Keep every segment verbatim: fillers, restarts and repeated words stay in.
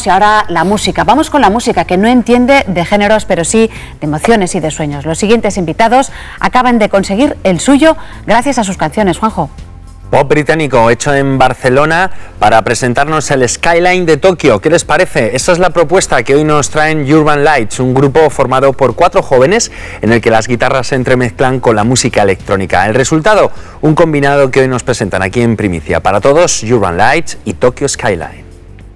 y ahora la música. Vamos con la música, que no entiende de géneros, pero sí de emociones y de sueños. Los siguientes invitados acaban de conseguir el suyo gracias a sus canciones. Juanjo. Pop británico hecho en Barcelona para presentarnos el Skyline de Tokio. ¿Qué les parece? Esta es la propuesta que hoy nos traen Urban Lights, un grupo formado por cuatro jóvenes en el que las guitarras se entremezclan con la música electrónica. El resultado, un combinado que hoy nos presentan aquí en primicia. Para todos, Urban Lights y Tokyo Skyline.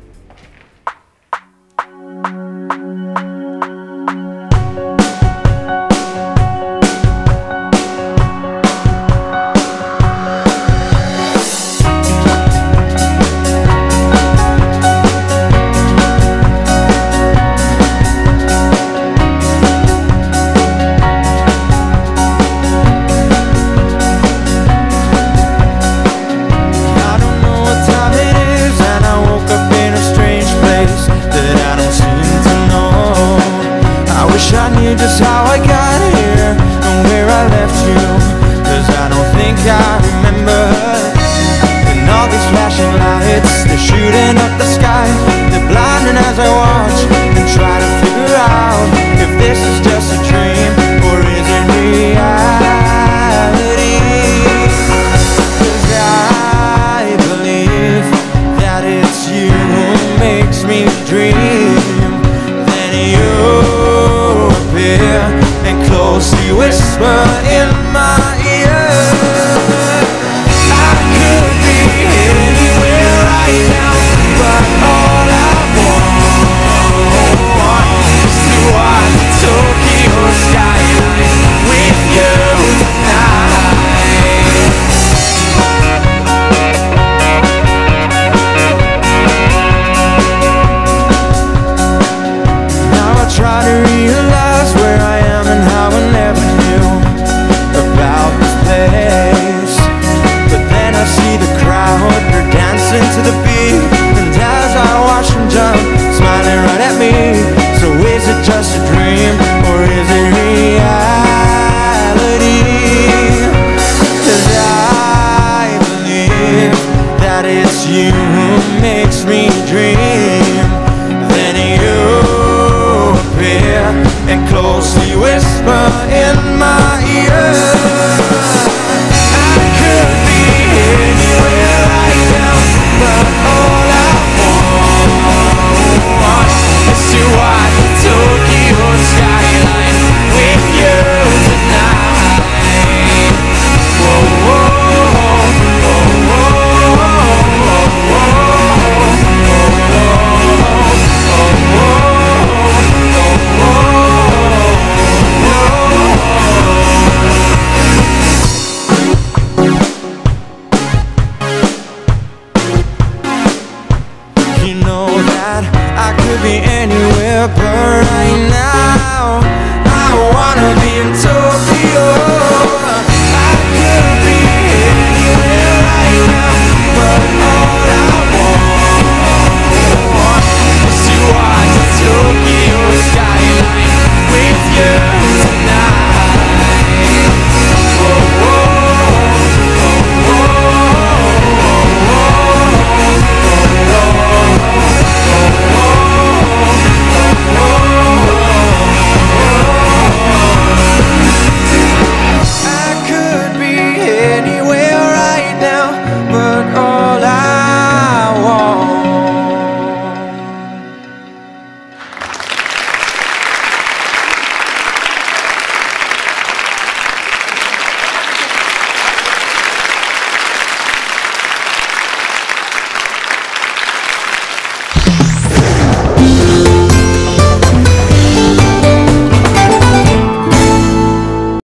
Just how I got here and where I left you, 'cause I don't think I remember. And all these flashing lights, they're shooting up the sky, they're blinding as I watch and try to figure out if this is just a dream or is it reality. 'Cause I believe that it's you who makes me dream. Then you and closely whisper in my ear. I could be anywhere right now, but all I want is to watch the Tokyo skyline with you tonight. Now I try to realize where I am and how I never knew about this place. But then I see the crowd, they're dancing to the beat, and as I watch them jump, smiling right at me. So is it just a dream or is it reality? 'Cause I believe that it's you who makes me dream. Then you appear and closely whisper in my ear. I could be anywhere right now, but all I want is to watch the Tokyo skyline with you tonight. Whoa, whoa, whoa, whoa, whoa, you know that I could be anywhere, but right now I wanna be in Tokyo.